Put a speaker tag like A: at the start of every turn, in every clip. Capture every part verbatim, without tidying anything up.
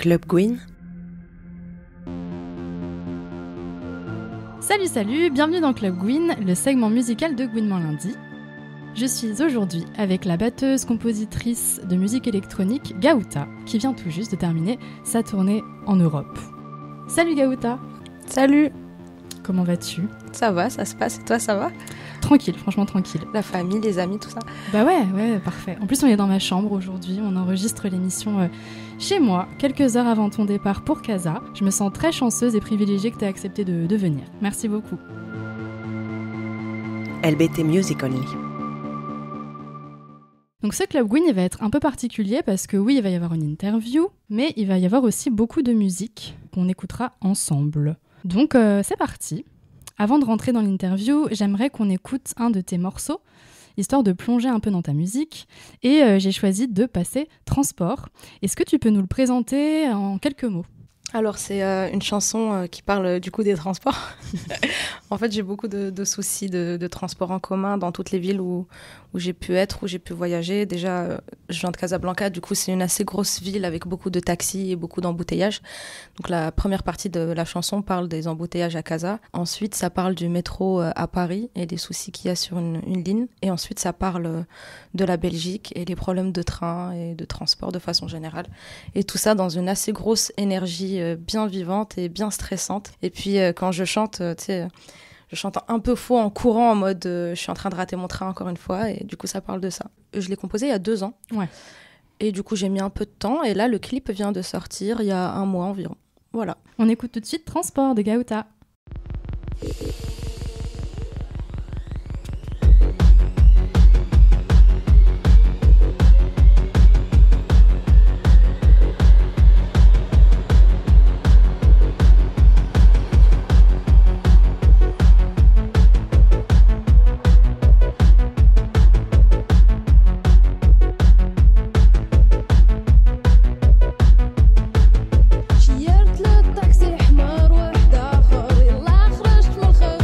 A: Club Gwyn.
B: Salut salut, bienvenue dans Club Gwyn, le segment musical de Gwynement Lundi. Je suis aujourd'hui avec la batteuse compositrice de musique électronique Gaouta, qui vient tout juste de terminer sa tournée en Europe. Salut Gaouta.
A: Salut.
B: Comment vas-tu ?
A: Ça va, ça se passe, et toi ça va ?
B: Tranquille, franchement tranquille.
A: La famille, les amis, tout ça ?
B: Bah ouais, ouais, parfait. En plus on est dans ma chambre aujourd'hui, on enregistre l'émission euh, chez moi, quelques heures avant ton départ pour Casa. Je me sens très chanceuse et privilégiée que tu aies accepté de, de venir. Merci beaucoup.
A: L B T Music Only.
B: Donc ce Club Gwyn, il va être un peu particulier parce que oui, il va y avoir une interview, mais il va y avoir aussi beaucoup de musique qu'on écoutera ensemble. Donc euh, c'est parti. Avant de rentrer dans l'interview, j'aimerais qu'on écoute un de tes morceaux, histoire de plonger un peu dans ta musique. Et euh, j'ai choisi de passer Transport. Est-ce que tu peux nous le présenter en quelques mots ?
A: Alors c'est euh, une chanson euh, qui parle euh, du coup des transports. En fait j'ai beaucoup de, de soucis de, de transport en commun dans toutes les villes où, où j'ai pu être, où j'ai pu voyager. Déjà euh, je viens de Casablanca, du coup c'est une assez grosse ville avec beaucoup de taxis et beaucoup d'embouteillages. Donc la première partie de la chanson parle des embouteillages à Casa. Ensuite ça parle du métro euh, à Paris et des soucis qu'il y a sur une, une ligne. Et ensuite ça parle euh, de la Belgique et des problèmes de train et de transport de façon générale. Et tout ça dans une assez grosse énergie bien vivante et bien stressante. Et puis euh, quand je chante, euh, tu sais, je chante un peu faux en courant en mode euh, je suis en train de rater mon train encore une fois, et du coup ça parle de ça. Je l'ai composé il y a deux ans.
B: Ouais.
A: Et du coup j'ai mis un peu de temps, et là le clip vient de sortir il y a un mois environ. Voilà.
B: On écoute tout de suite Transport de Gaouta.
C: شيرت له الطاكسي حمار واحد اخر يلا خرجت من الخير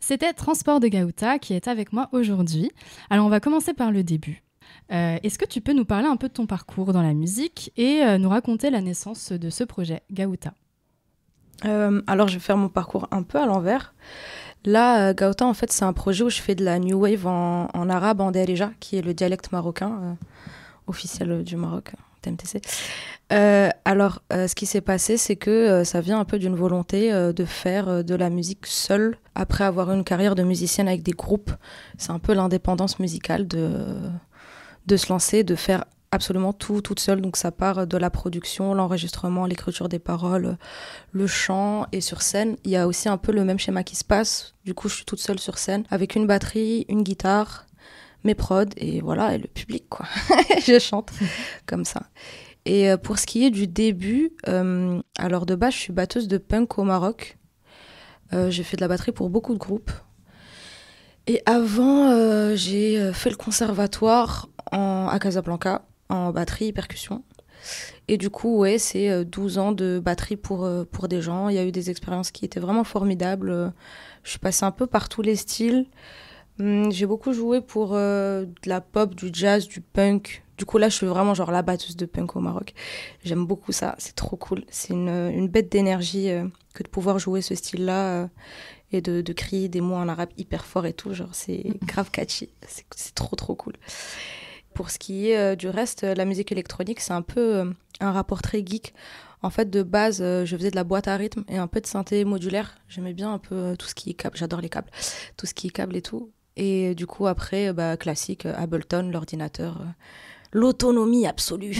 B: C'était Transport de Gaouta qui est avec moi aujourd'hui. Alors on va commencer par le début. Euh, est-ce que tu peux nous parler un peu de ton parcours dans la musique et euh, nous raconter la naissance de ce projet Gaouta?
A: euh, Alors je vais faire mon parcours un peu à l'envers. Là, euh, Gaouta, en fait, c'est un projet où je fais de la new wave en, en arabe, en Darija, qui est le dialecte marocain, euh, officiel du Maroc, T M T C. Euh, alors, euh, ce qui s'est passé, c'est que euh, ça vient un peu d'une volonté euh, de faire euh, de la musique seule, après avoir eu une carrière de musicienne avec des groupes. C'est un peu l'indépendance musicale de, de se lancer, de faire absolument tout toute seule. Donc ça part de la production, l'enregistrement, l'écriture des paroles, le chant. Et sur scène, il y a aussi un peu le même schéma qui se passe. Du coup, je suis toute seule sur scène, avec une batterie, une guitare, mes prods, et voilà, et le public, quoi. Je chante comme ça. Et pour ce qui est du début, euh, alors de base, je suis batteuse de punk au Maroc. Euh, j'ai fait de la batterie pour beaucoup de groupes. Et avant, euh, j'ai fait le conservatoire en, à Casablanca, en batterie et percussion. Et du coup, ouais, c'est douze ans de batterie pour, pour des gens. Il y a eu des expériences qui étaient vraiment formidables. Je suis passée un peu par tous les styles. J'ai beaucoup joué pour euh, de la pop, du jazz, du punk. Du coup, là, je suis vraiment genre la batteuse de punk au Maroc. J'aime beaucoup ça, c'est trop cool. C'est une, une bête d'énergie euh, que de pouvoir jouer ce style-là euh, et de, de crier des mots en arabe hyper fort et tout. Genre, c'est grave catchy, c'est, c'est trop trop cool. Pour ce qui est euh, du reste, la musique électronique, c'est un peu euh, un rapport très geek. En fait, de base, euh, je faisais de la boîte à rythme et un peu de synthé modulaire. J'aimais bien un peu euh, tout ce qui est câble, j'adore les câbles, tout ce qui est câble et tout. Et du coup, après, bah, classique, Ableton, l'ordinateur, euh, l'autonomie absolue.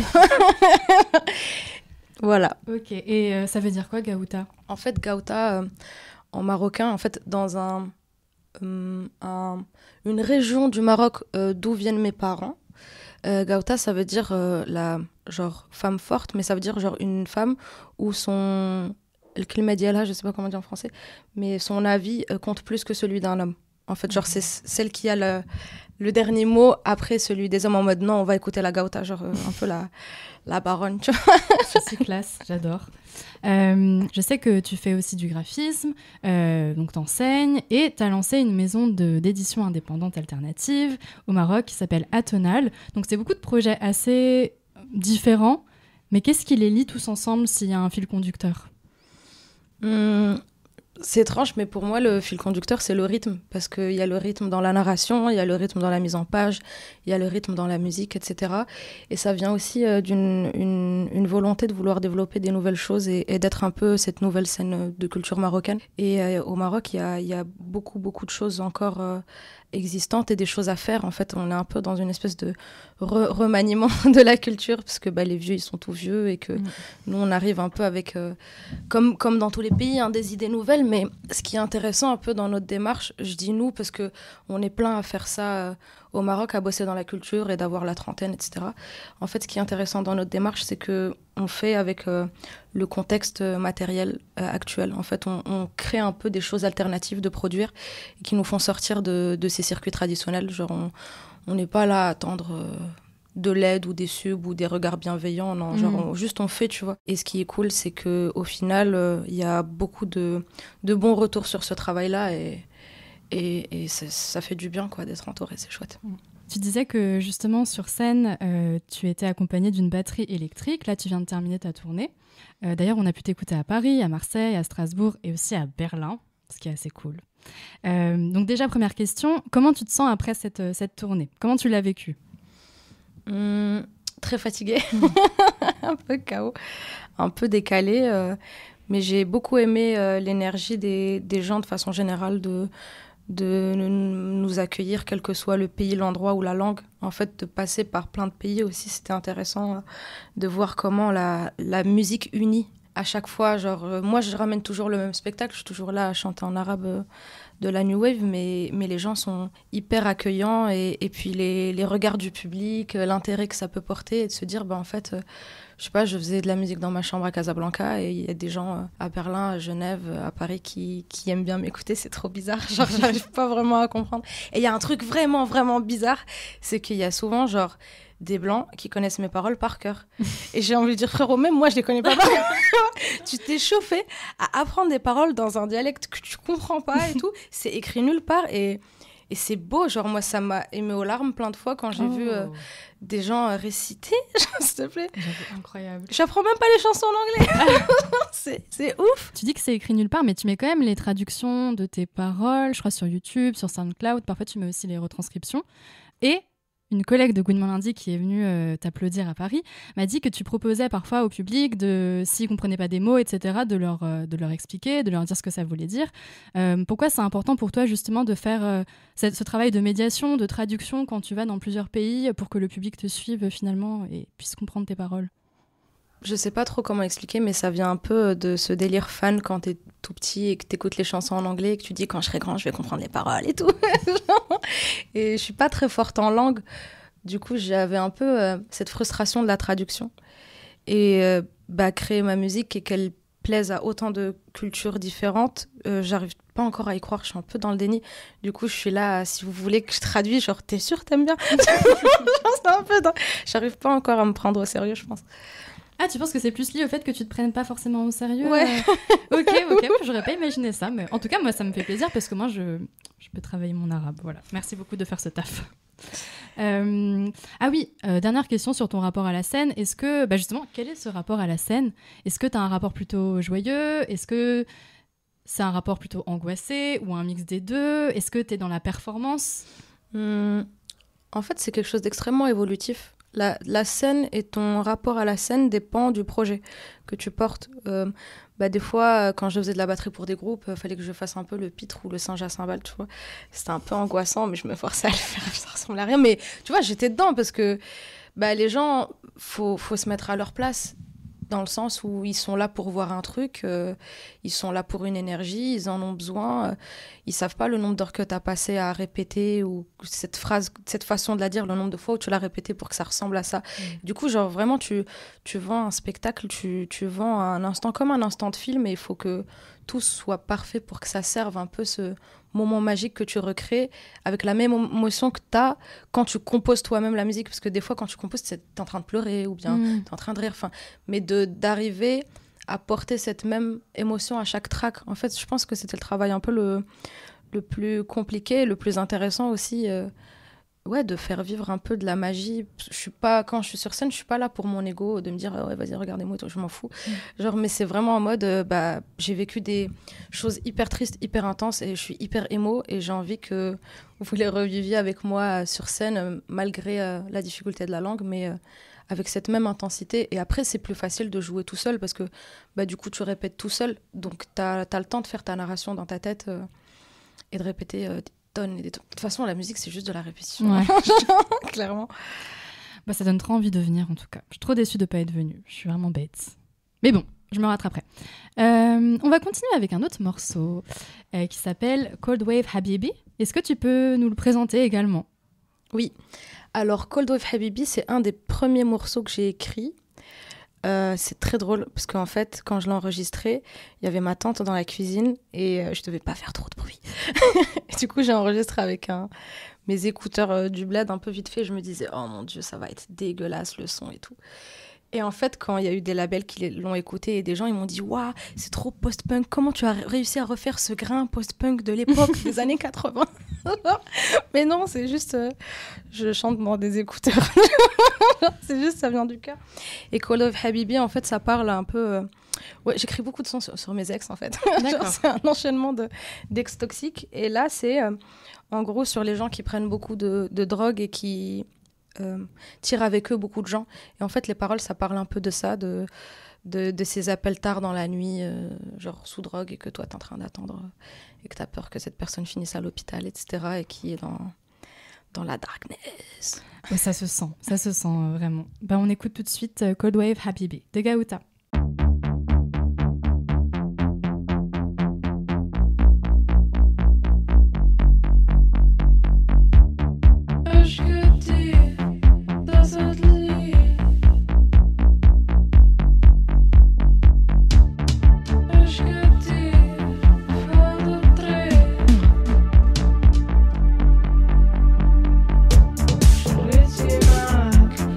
A: Voilà.
B: Ok, et euh, ça veut dire quoi, Gaouta?
A: En fait, Gaouta, euh, en marocain, en fait, dans un, euh, un, une région du Maroc euh, d'où viennent mes parents, euh, Gaouta, ça veut dire euh, la genre femme forte, mais ça veut dire genre une femme où son... Le climat diala, je sais pas comment dire en français, mais son avis euh, compte plus que celui d'un homme. En fait, genre, c'est celle qui a le, le dernier mot après celui des hommes en mode non, on va écouter la Gaouta, genre euh, un peu la, la baronne, tu vois.
B: C'est classe, j'adore. Euh, je sais que tu fais aussi du graphisme, euh, donc t'enseignes, et t'as lancé une maison de, d'édition indépendante alternative au Maroc qui s'appelle Atonal. Donc c'est beaucoup de projets assez différents, mais qu'est-ce qui les lie tous ensemble s'il y a un fil conducteur?
A: Hum, C'est étrange, mais pour moi, le fil conducteur, c'est le rythme. Parce qu'il y a le rythme dans la narration, il y a le rythme dans la mise en page, il y a le rythme dans la musique, et cetera. Et ça vient aussi euh, d'une une, une volonté de vouloir développer des nouvelles choses et, et d'être un peu cette nouvelle scène de culture marocaine. Et euh, au Maroc, il y a, il y a beaucoup, beaucoup de choses encore euh, existantes et des choses à faire. En fait, on est un peu dans une espèce de re- remaniement de la culture, parce que bah, les vieux, ils sont tout vieux et que mmh. nous, on arrive un peu avec, euh, comme, comme dans tous les pays, hein, des idées nouvelles. Mais ce qui est intéressant un peu dans notre démarche, je dis nous parce qu'on est plein à faire ça euh, au Maroc, à bosser dans la culture et d'avoir la trentaine, et cetera. En fait, ce qui est intéressant dans notre démarche, c'est qu'on fait avec euh, le contexte matériel euh, actuel. En fait, on, on crée un peu des choses alternatives de produire et qui nous font sortir de, de ces circuits traditionnels. Genre, on n'est pas là à attendre... Euh, de l'aide ou des subs ou des regards bienveillants, non, mmh. genre on, juste on fait, tu vois. Et ce qui est cool, c'est qu'au final, il euh, y a beaucoup de, de bons retours sur ce travail-là et, et, et ça fait du bien, quoi, d'être entouré, c'est chouette. Mmh.
B: Tu disais que justement sur scène, euh, tu étais accompagnée d'une batterie électrique. Là, tu viens de terminer ta tournée. Euh, d'ailleurs, on a pu t'écouter à Paris, à Marseille, à Strasbourg et aussi à Berlin, ce qui est assez cool. Euh, donc déjà, première question, comment tu te sens après cette, cette tournée? Comment tu l'as vécue?
A: Mmh, très fatiguée, un peu K O, un peu décalée, euh, mais j'ai beaucoup aimé euh, l'énergie des, des gens de façon générale de, de nous accueillir, quel que soit le pays, l'endroit ou la langue. En fait, de passer par plein de pays aussi, c'était intéressant euh, de voir comment la, la musique unit à chaque fois. Genre, euh, moi, je ramène toujours le même spectacle, je suis toujours là à chanter en arabe euh, de la New Wave, mais, mais les gens sont hyper accueillants et, et puis les, les regards du public, l'intérêt que ça peut porter et de se dire, bah, en fait, euh, je sais pas, je faisais de la musique dans ma chambre à Casablanca et il y a des gens euh, à Berlin, à Genève, à Paris qui, qui aiment bien m'écouter, c'est trop bizarre, genre j'arrive pas vraiment à comprendre. Et il y a un truc vraiment, vraiment bizarre, c'est qu'il y a souvent genre des blancs qui connaissent mes paroles par cœur. Et j'ai envie de dire, frérot, même moi, je les connais pas par cœur. Tu t'es chauffé à apprendre des paroles dans un dialecte que tu comprends pas et tout. C'est écrit nulle part et, et c'est beau. Genre, moi, ça m'a ému aux larmes plein de fois quand j'ai oh. vu euh, des gens euh, réciter. S'il te plaît.
B: J'avoue, incroyable.
A: J'apprends même pas les chansons en anglais. c'est, c'est ouf.
B: Tu dis que c'est écrit nulle part, mais tu mets quand même les traductions de tes paroles, je crois, sur YouTube, sur SoundCloud. Parfois, tu mets aussi les retranscriptions. Et une collègue de Good Morning Lundi qui est venue euh, t'applaudir à Paris m'a dit que tu proposais parfois au public, de, s'ils ne comprenaient pas des mots, et cetera, de leur, euh, de leur expliquer, de leur dire ce que ça voulait dire. Euh, pourquoi c'est important pour toi justement de faire euh, ce, ce travail de médiation, de traduction quand tu vas dans plusieurs pays pour que le public te suive finalement et puisse comprendre tes paroles?
A: Je sais pas trop comment expliquer, mais ça vient un peu de ce délire fan quand t'es tout petit et que t'écoutes les chansons en anglais et que tu dis quand je serai grand, je vais comprendre les paroles et tout. Et je suis pas très forte en langue. Du coup, j'avais un peu euh, cette frustration de la traduction. Et euh, bah, créer ma musique et qu'elle plaise à autant de cultures différentes, euh, j'arrive pas encore à y croire, je suis un peu dans le déni. Du coup, je suis là, si vous voulez que je traduise, genre, t'es sûre, t'aimes bien? C'est un peu dans... J'arrive pas encore à me prendre au sérieux, je pense.
B: Ah, tu penses que c'est plus lié au fait que tu te prennes pas forcément au sérieux?
A: Ouais.
B: euh... Ok, ok, moi, j'aurais pas imaginé ça, mais en tout cas, moi, ça me fait plaisir parce que moi, je, je peux travailler mon arabe. Voilà. Merci beaucoup de faire ce taf. Euh... Ah oui, euh, dernière question sur ton rapport à la scène. Est-ce que, bah justement, quel est ce rapport à la scène? Est-ce que tu as un rapport plutôt joyeux? Est-ce que c'est un rapport plutôt angoissé ou un mix des deux? Est-ce que tu es dans la performance?
A: Mmh. En fait, c'est quelque chose d'extrêmement évolutif. La, la scène et ton rapport à la scène dépend du projet que tu portes. Euh, bah des fois, quand je faisais de la batterie pour des groupes, il euh, fallait que je fasse un peu le pitre ou le singe à cymbales, tu vois. C'était un peu angoissant, mais je me forçais à le faire, ça ressemblait à rien. Mais tu vois, j'étais dedans parce que bah, les gens, faut, faut se mettre à leur place. Dans le sens où ils sont là pour voir un truc, euh, ils sont là pour une énergie, ils en ont besoin. Euh, ils savent pas le nombre d'heures que tu as passé à répéter ou cette phrase, cette façon de la dire, le nombre de fois où tu l'as répété pour que ça ressemble à ça. Mmh. Du coup, genre vraiment, tu, tu vends un spectacle, tu, tu vends un instant comme un instant de film et il faut que tout soit parfait pour que ça serve un peu ce moment magique que tu recrées avec la même émotion que tu as quand tu composes toi-même la musique. Parce que des fois, quand tu composes, tu es en train de pleurer ou bien mmh. tu es en train de rire. Mais de, d'arriver à porter cette même émotion à chaque track, en fait, je pense que c'était le travail un peu le, le plus compliqué, le plus intéressant aussi. Euh, ouais, de faire vivre un peu de la magie. Je suis pas, quand je suis sur scène, je suis pas là pour mon ego, de me dire ouais, vas-y, regardez-moi, je m'en fous. Mm. Genre, mais c'est vraiment en mode, euh, bah, j'ai vécu des choses hyper tristes, hyper intenses et je suis hyper émo et j'ai envie que vous les reviviez avec moi sur scène, euh, malgré euh, la difficulté de la langue, mais euh, avec cette même intensité. Et après, c'est plus facile de jouer tout seul parce que bah, du coup, tu répètes tout seul. Donc, tu as le temps de faire ta narration dans ta tête euh, et de répéter euh, Et des... De toute façon, la musique, c'est juste de la répétition. Ouais. Clairement.
B: Bah, ça donne trop envie de venir, en tout cas. Je suis trop déçue de ne pas être venue. Je suis vraiment bête. Mais bon, je me rattraperai. Euh, on va continuer avec un autre morceau euh, qui s'appelle Cold Wave Habibi. Est-ce que tu peux nous le présenter également?
A: Oui. Alors, Cold Wave Habibi, c'est un des premiers morceaux que j'ai écrit. Euh, c'est très drôle parce qu'en fait, quand je l'ai enregistré, il y avait ma tante dans la cuisine et euh, je devais pas faire trop de bruit. Et du coup, j'ai enregistré avec un, mes écouteurs euh, du bled un peu vite fait. Je me disais, oh mon Dieu, ça va être dégueulasse le son et tout. Et en fait, quand il y a eu des labels qui l'ont écouté et des gens, ils m'ont dit, waouh, c'est trop post-punk. Comment tu as réussi à refaire ce grain post-punk de l'époque des années quatre-vingts? Mais non, c'est juste, euh, je chante dans des écouteurs. C'est juste, ça vient du cœur. Et Cold Wave Habibi, en fait, ça parle un peu... Euh... Ouais, j'écris beaucoup de sons sur, sur mes ex, en fait. Genre, c'est un enchaînement de, d'ex toxiques. Et là, c'est euh, en gros sur les gens qui prennent beaucoup de, de drogue et qui euh, tirent avec eux beaucoup de gens. Et en fait, les paroles, ça parle un peu de ça, de, de, de ces appels tard dans la nuit, euh, genre sous drogue, et que toi, t'es en train d'attendre euh, et que t'as peur que cette personne finisse à l'hôpital, et cetera. Et qui est dans... dans la darkness.
B: Ouais, ça se sent, ça se sent euh, vraiment. Ben, on écoute tout de suite euh, Cold Wave Habibi de Gaouta.
C: Back.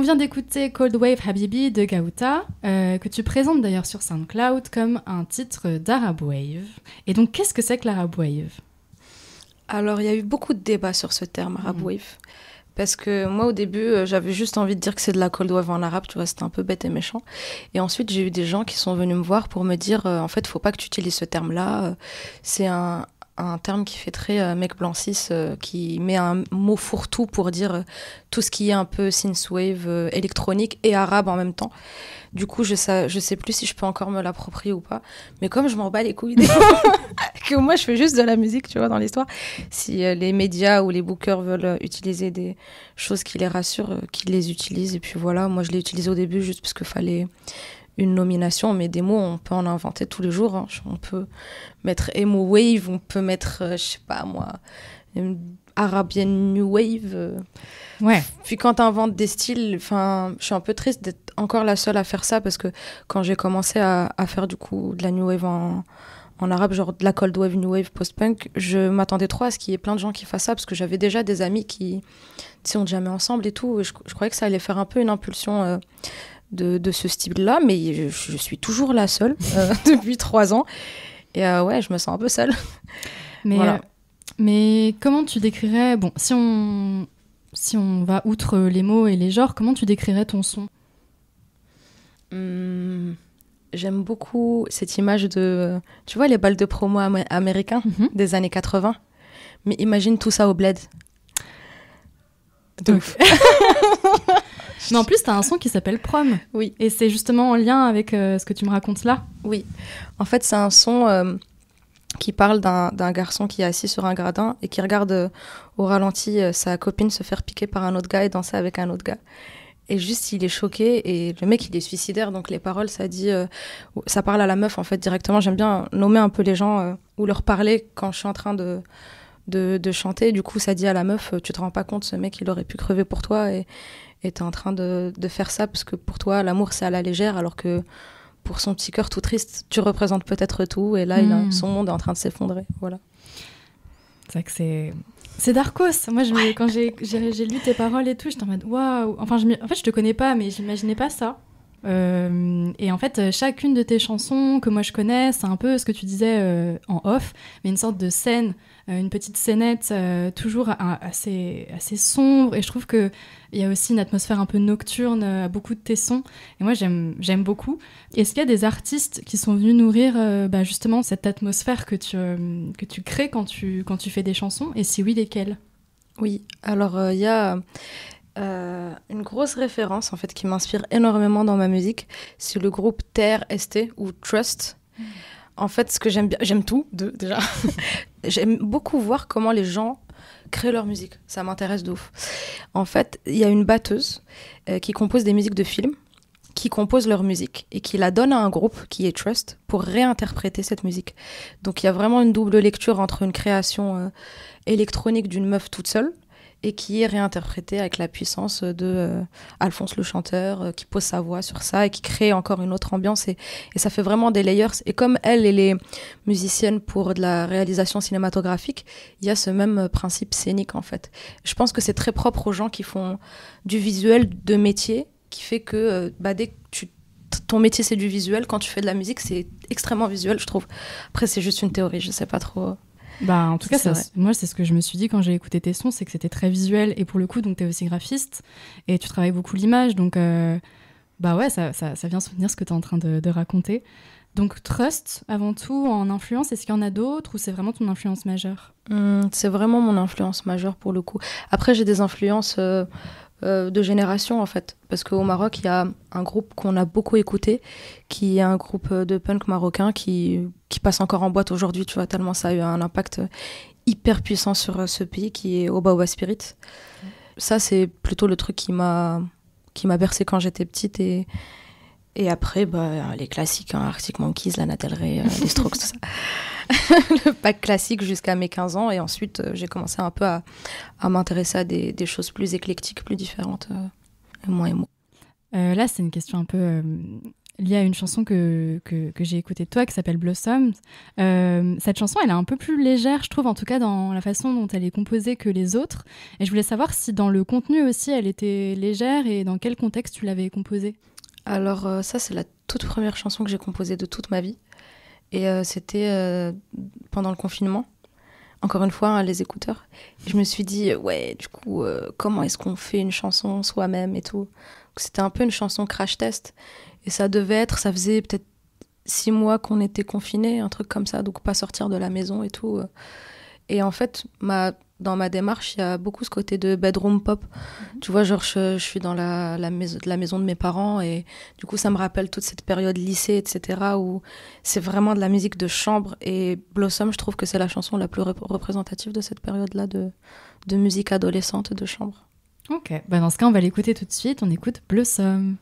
B: vient d'écouter Cold Wave Habibi de Gaouta, euh, que tu présentes d'ailleurs sur SoundCloud comme un titre d'Arab Wave. Et donc, qu'est-ce que c'est que l'Arab Wave ?
A: Alors, il y a eu beaucoup de débats sur ce terme, Arab mmh. Wave. Parce que moi, au début, euh, j'avais juste envie de dire que c'est de la Cold Wave en arabe, tu vois, c'était un peu bête et méchant. Et ensuite, j'ai eu des gens qui sont venus me voir pour me dire, euh, en fait, il ne faut pas que tu utilises ce terme-là. Euh, c'est un, un terme qui fait très euh, mec blanc cis, euh, qui met un mot fourre-tout pour dire euh, tout ce qui est un peu synthwave, euh, électronique et arabe en même temps. Du coup, je sais, je sais plus si je peux encore me l'approprier ou pas. Mais comme je m'en bats les couilles, que moi, je fais juste de la musique, tu vois, dans l'histoire. Si euh, les médias ou les bookers veulent euh, utiliser des choses qui les rassurent, euh, qu'ils les utilisent. Et puis voilà, moi, je l'ai utilisé au début juste parce qu'il fallait une nomination. Mais des mots, on peut en inventer tous les jours. Hein. On peut mettre emo wave, on peut mettre, euh, je sais pas moi, une Arabian New Wave. Euh.
B: Ouais.
A: Puis quand tu inventes des styles, enfin, je suis un peu triste d'être encore la seule à faire ça parce que quand j'ai commencé à, à faire du coup de la New Wave en, en arabe, genre de la Cold Wave, New Wave, Post-Punk, je m'attendais trop à ce qu'il y ait plein de gens qui fassent ça parce que j'avais déjà des amis qui ont jamais ensemble et tout. Et je, je croyais que ça allait faire un peu une impulsion euh, de, de ce style-là, mais je, je suis toujours la seule euh, depuis trois ans. Et euh, ouais, je me sens un peu seule.
B: Mais, voilà. euh, mais comment tu décrirais, bon, si on... Si on va outre les mots et les genres, comment tu décrirais ton son ?
A: Hum, J'aime beaucoup cette image de... Tu vois les balles de promo am- américains mm-hmm. des années quatre-vingts ? Mais imagine tout ça au bled. De ouf.
B: Mais en plus, t'as un son qui s'appelle Prom.
A: Oui.
B: Et c'est justement en lien avec euh, ce que tu me racontes là ?
A: Oui. En fait, c'est un son... Euh, qui parle d'un, d'un garçon qui est assis sur un gradin et qui regarde euh, au ralenti euh, sa copine se faire piquer par un autre gars et danser avec un autre gars. Et juste, il est choqué et le mec, il est suicidaire. Donc les paroles, ça dit... Euh, ça parle à la meuf, en fait, directement. J'aime bien nommer un peu les gens euh, ou leur parler quand je suis en train de, de, de chanter. Du coup, ça dit à la meuf, tu te rends pas compte, ce mec, il aurait pu crever pour toi et et t'es en train de, de faire ça parce que pour toi, l'amour, c'est à la légère, alors que pour son petit cœur tout triste, tu représentes peut-être tout, et là, mmh. il a, son monde est en train de s'effondrer. Voilà.
B: C'est vrai que c'est... C'est Darkos. Moi, je me... ouais. quand j'ai, j'ai, j'ai lu tes paroles et tout, j'étais en mode waouh. Enfin, je... en fait, je te connais pas, mais j'imaginais pas ça. Euh... Et en fait, chacune de tes chansons que moi je connais, c'est un peu ce que tu disais euh, en off, mais une sorte de scène, euh, une petite scénette, euh, toujours à, assez, assez sombre. Et je trouve qu'il y a aussi une atmosphère un peu nocturne à beaucoup de tes sons. Et moi, j'aime, j'aime beaucoup. Est-ce qu'il y a des artistes qui sont venus nourrir euh, bah, justement cette atmosphère que tu, euh, que tu crées quand tu, quand tu fais des chansons ? Et si oui, lesquelles ?
A: Oui, alors il euh, y a euh, une grosse référence en fait, qui m'inspire énormément dans ma musique. C'est le groupe T R S T ou Trust. Mmh. En fait, ce que j'aime bien, j'aime tout de, déjà. J'aime beaucoup voir comment les gens créent leur musique. Ça m'intéresse de ouf. En fait, il y a une batteuse euh, qui compose des musiques de films, qui compose leur musique et qui la donne à un groupe qui est Trust pour réinterpréter cette musique. Donc il y a vraiment une double lecture entre une création euh, électronique d'une meuf toute seule et qui est réinterprétée avec la puissance de euh, Alphonse le chanteur euh, qui pose sa voix sur ça et qui crée encore une autre ambiance et, et ça fait vraiment des layers. Et comme elle, elle est musicienne pour de la réalisation cinématographique, il y a ce même principe scénique en fait. Je pense que c'est très propre aux gens qui font du visuel de métier, qui fait que euh, bah, dès que tu, ton métier c'est du visuel, quand tu fais de la musique c'est extrêmement visuel je trouve. Après c'est juste une théorie, je sais pas trop.
B: Bah, en tout cas, ça, moi, c'est ce que je me suis dit quand j'ai écouté tes sons, c'est que c'était très visuel. Et pour le coup, donc, t'es aussi graphiste et tu travailles beaucoup l'image. Donc, euh, bah ouais, ça, ça, ça vient soutenir ce que t'es en train de, de raconter. Donc, Trust, avant tout, en influence, est-ce qu'il y en a d'autres ou c'est vraiment ton influence majeure ?
A: mmh, C'est vraiment mon influence majeure pour le coup. Après, j'ai des influences euh, euh, de génération, en fait. Parce qu'au Maroc, il y a un groupe qu'on a beaucoup écouté, qui est un groupe de punk marocain qui... qui passe encore en boîte aujourd'hui, tu vois, tellement ça a eu un impact hyper puissant sur ce pays, qui est Oba Spirit. Mmh. Ça, c'est plutôt le truc qui m'a, qui m'a bercé quand j'étais petite. Et, et après, bah, les classiques, hein, Arctic Monkeys, Lana Del Rey, euh, les Strokes, tout ça. Le pack classique jusqu'à mes quinze ans. Et ensuite, euh, j'ai commencé un peu à, à m'intéresser à des, des choses plus éclectiques, plus différentes, euh, et moins émo.
B: Euh, là, c'est une question un peu... Euh... liée à une chanson que, que, que j'ai écoutée de toi qui s'appelle Blossoms. Euh, cette chanson, elle est un peu plus légère, je trouve, en tout cas dans la façon dont elle est composée que les autres. Et je voulais savoir si dans le contenu aussi, elle était légère et dans quel contexte tu l'avais composée.
A: Alors euh, ça, c'est la toute première chanson que j'ai composée de toute ma vie. Et euh, c'était euh, pendant le confinement. Encore une fois, hein, les écouteurs. Et je me suis dit, ouais, du coup, euh, comment est-ce qu'on fait une chanson soi-même et tout. Donc, c'était un peu une chanson crash test. Et ça devait être, ça faisait peut-être six mois qu'on était confinés, un truc comme ça, donc pas sortir de la maison et tout. Et en fait, ma, dans ma démarche, il y a beaucoup ce côté de bedroom pop. Mm-hmm. Tu vois, genre, je, je suis dans la, la, maison, la maison de mes parents et du coup, ça me rappelle toute cette période lycée, et cetera, où c'est vraiment de la musique de chambre. Et Blossom, je trouve que c'est la chanson la plus rep- représentative de cette période-là de, de musique adolescente de chambre.
B: Ok, bah dans ce cas, on va l'écouter tout de suite. On écoute Blossom.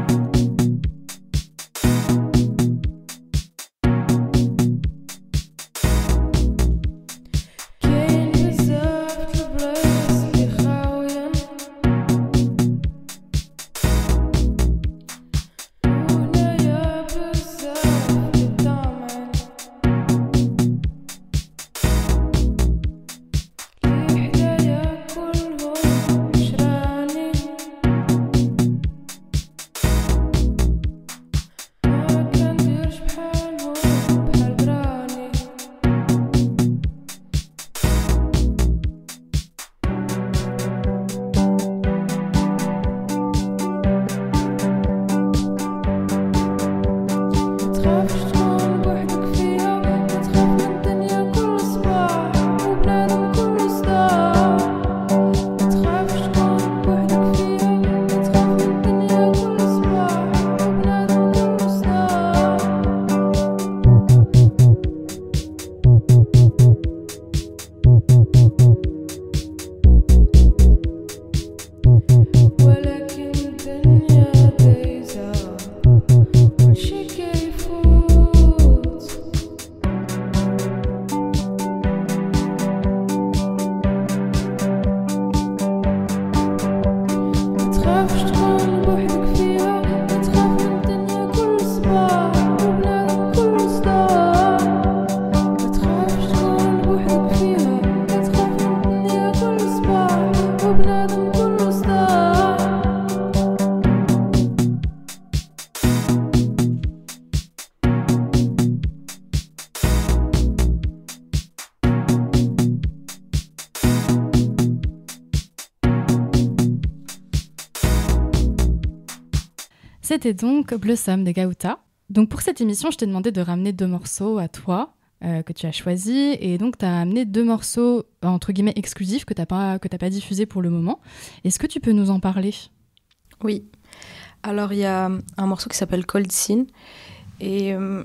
B: C'était donc Blossom de Gaouta. Donc pour cette émission, je t'ai demandé de ramener deux morceaux à toi euh, que tu as choisis. Et donc tu as amené deux morceaux entre guillemets exclusifs que tu n'as pas, que t'as pas diffusés pour le moment. Est-ce que tu peux nous en parler ?
A: Oui. Alors il y a un morceau qui s'appelle Cold Scene. Et euh,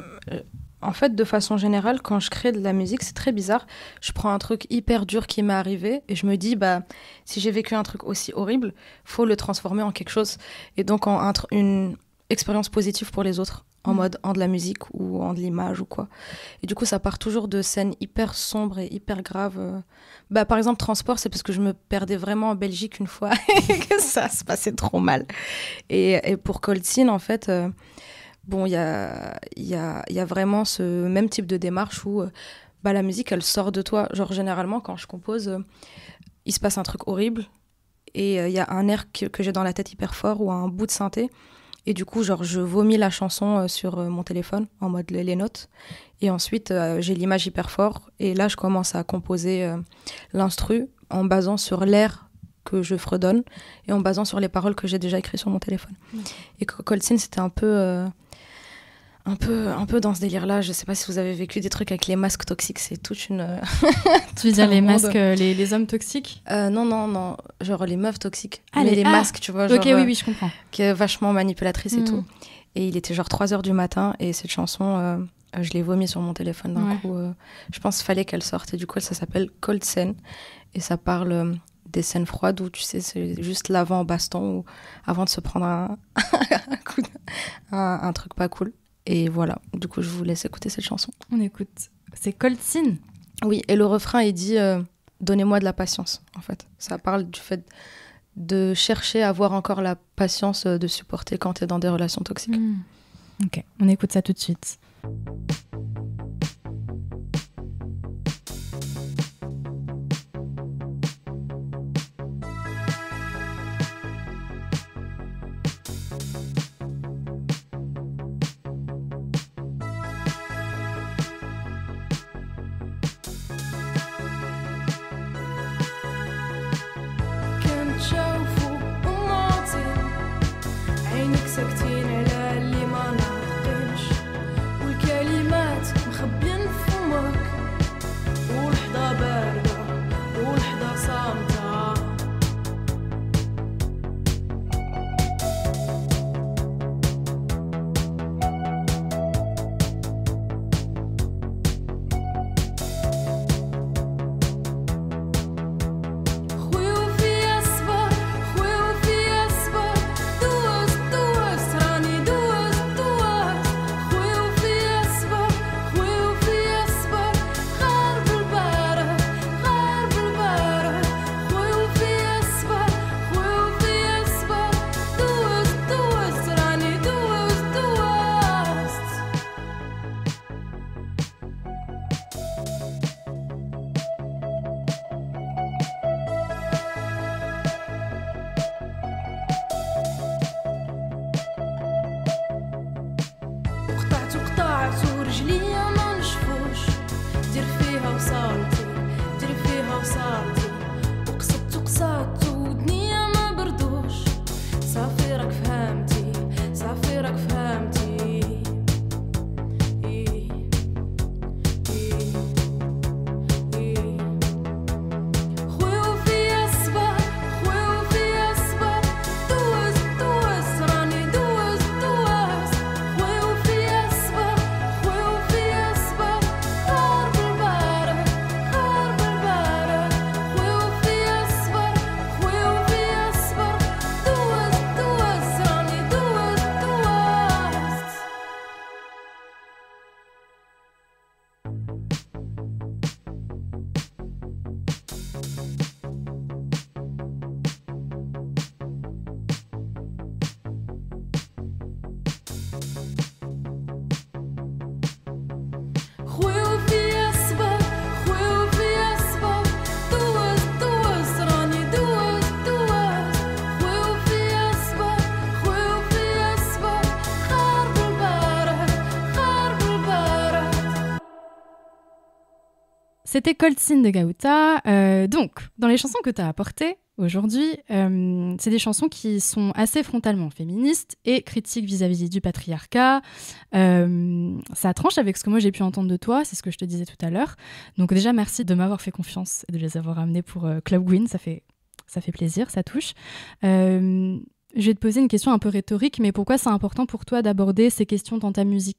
A: en fait, de façon générale, quand je crée de la musique, c'est très bizarre. Je prends un truc hyper dur qui m'est arrivé et je me dis, bah, si j'ai vécu un truc aussi horrible, faut le transformer en quelque chose. Et donc en un, une expérience positive pour les autres, en mmh. mode en de la musique ou en de l'image ou quoi. Et du coup, ça part toujours de scènes hyper sombres et hyper graves. Bah, par exemple, Transport, c'est parce que je me perdais vraiment en Belgique une fois et que ça se passait trop mal. Et, et pour Cold Scene, en fait... Euh, Bon, il y a, y, a, y a vraiment ce même type de démarche où euh, bah, la musique, elle sort de toi. Genre, généralement, quand je compose, euh, il se passe un truc horrible et il euh, y a un air que, que j'ai dans la tête hyper fort ou un bout de synthé. Et du coup, genre, je vomis la chanson euh, sur euh, mon téléphone, en mode les, les notes. Et ensuite, euh, j'ai l'image hyper fort. Et là, je commence à composer euh, l'instru en basant sur l'air que je fredonne et en basant sur les paroles que j'ai déjà écrites sur mon téléphone. Mmh. Et Cold Scene, c'était un peu... Euh, Un peu, un peu dans ce délire-là. Je ne sais pas si vous avez vécu des trucs avec les masques toxiques. C'est toute une...
B: Tu veux dire les masques, euh, les, les hommes toxiques
A: euh, Non, non, non. Genre les meufs toxiques.
B: Ah,
A: mais
B: les,
A: les
B: ah
A: masques, tu vois. Genre,
B: ok, oui, oui, je comprends.
A: Qui est vachement manipulatrice et
B: mmh.
A: tout. Et il était genre trois heures du matin. Et cette chanson, euh, je l'ai vomi sur mon téléphone d'un ouais. coup. Euh, je pense qu'il fallait qu'elle sorte. Et du coup, ça s'appelle Cold Scene. Et ça parle... Euh, des scènes froides où tu sais c'est juste l'avant en baston ou avant de se prendre un, un, coup de, un, un truc pas cool et voilà, du coup je vous laisse écouter cette chanson.
B: On écoute, c'est Cold Scene.
A: Oui, et le refrain il dit euh, donnez-moi de la patience en fait, ça parle du fait de chercher à avoir encore la patience de supporter quand t'es dans des relations toxiques.
B: mmh. Ok, on écoute ça tout de suite. C'était Cold Scene de Gaouta. Euh, donc, dans les chansons que tu as apportées aujourd'hui, euh, c'est des chansons qui sont assez frontalement féministes et critiques vis-à-vis du patriarcat. Euh, ça tranche avec ce que moi j'ai pu entendre de toi, c'est ce que je te disais tout à l'heure. Donc déjà, merci de m'avoir fait confiance et de les avoir amenés pour euh, Club Gwyn. Ça fait, ça fait plaisir, ça touche. Euh, je vais te poser une question un peu rhétorique, mais pourquoi c'est important pour toi d'aborder ces questions dans ta musique ?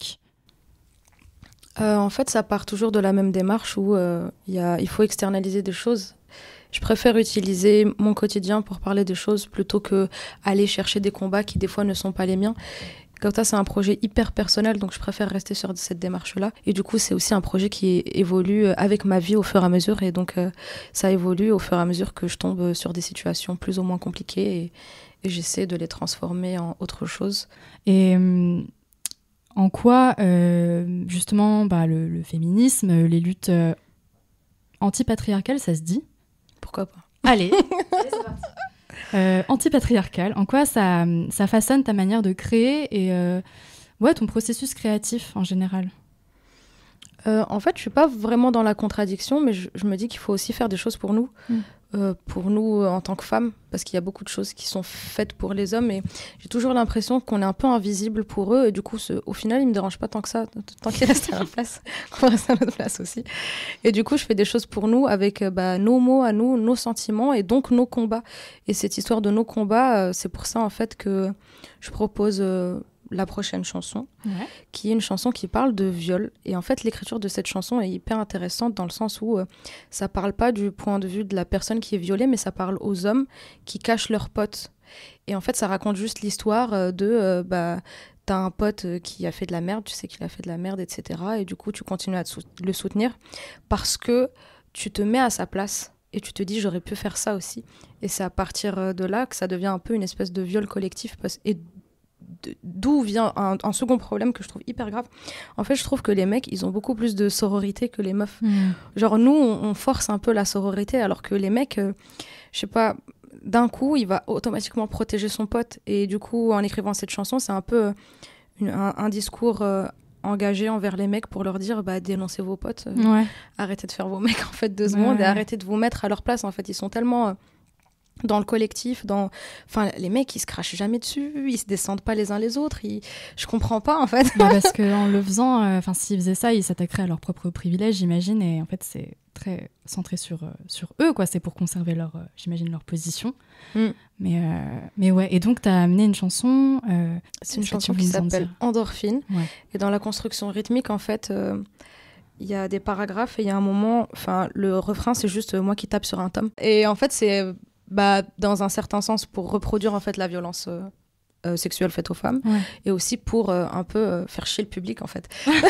A: Euh, en fait, ça part toujours de la même démarche où euh, y a, il faut externaliser des choses. Je préfère utiliser mon quotidien pour parler des choses plutôt que aller chercher des combats qui des fois ne sont pas les miens. Gaouta, c'est un projet hyper personnel, donc je préfère rester sur cette démarche-là. Et du coup, c'est aussi un projet qui évolue avec ma vie au fur et à mesure. Et donc, euh, ça évolue au fur et à mesure que je tombe sur des situations plus ou moins compliquées et, et j'essaie de les transformer en autre chose.
B: Et... Hum... En quoi, euh, justement, bah, le, le féminisme, les luttes euh, antipatriarcales, ça se dit ?
A: Pourquoi pas ?
B: Allez, Allez c'est parti. Euh, antipatriarcale, en quoi ça, ça façonne ta manière de créer et euh, ouais, ton processus créatif en général ?
A: euh, En fait, je ne suis pas vraiment dans la contradiction, mais je, je me dis qu'il faut aussi faire des choses pour nous. Mm. Euh, pour nous euh, en tant que femmes, parce qu'il y a beaucoup de choses qui sont faites pour les hommes et j'ai toujours l'impression qu'on est un peu invisible pour eux et du coup ce, au final ils me dérangent pas tant que ça, tant qu'ils restent à leur place, qu'on reste à notre place aussi. Et du coup je fais des choses pour nous avec euh, bah, nos mots à nous, nos sentiments et donc nos combats. Et cette histoire de nos combats, euh, c'est pour ça en fait que je propose euh, la prochaine chanson, ouais. qui est une chanson qui parle de viol. Et en fait, l'écriture de cette chanson est hyper intéressante dans le sens où euh, ça parle pas du point de vue de la personne qui est violée, mais ça parle aux hommes qui cachent leurs potes. Et en fait, ça raconte juste l'histoire euh, de... Euh, bah, t'as un pote euh, qui a fait de la merde, tu sais qu'il a fait de la merde, et cetera. Et du coup, tu continues à sou- le soutenir parce que tu te mets à sa place et tu te dis, j'aurais pu faire ça aussi. Et c'est à partir de là que ça devient un peu une espèce de viol collectif parce- et d'où vient un, un second problème que je trouve hyper grave. En fait, je trouve que les mecs, ils ont beaucoup plus de sororité que les meufs. Mmh. Genre, nous, on, on force un peu la sororité, alors que les mecs, euh, je sais pas, d'un coup, il va automatiquement protéger son pote. Et du coup, en écrivant cette chanson, c'est un peu une, un, un discours euh, engagé envers les mecs pour leur dire, bah, dénoncez vos potes, euh, ouais. arrêtez de faire vos mecs, en fait, deux secondes, ouais. et arrêtez de vous mettre à leur place. En fait, ils sont tellement... Euh, dans le collectif, dans... Enfin, les mecs, ils se crachent jamais dessus, ils se descendent pas les uns les autres, ils... je comprends pas, en fait.
B: Bah parce qu'en le faisant, enfin, euh, s'ils faisaient ça, ils s'attaqueraient à leurs propres privilèges, j'imagine, et en fait, c'est très centré sur, euh, sur eux, quoi, c'est pour conserver leur, euh, j'imagine, leur position. Mm. Mais, euh, mais ouais, et donc, t'as amené une chanson... Euh,
A: c'est une chanson qui s'appelle Endorphine, ouais. et dans la construction rythmique, en fait... Euh... il y a des paragraphes et il y a un moment, enfin, le refrain, c'est juste moi qui tape sur un tome. Et en fait, c'est bah, dans un certain sens pour reproduire en fait la violence euh, euh, sexuelle faite aux femmes, ouais. et aussi pour euh, un peu euh, faire chier le public en fait.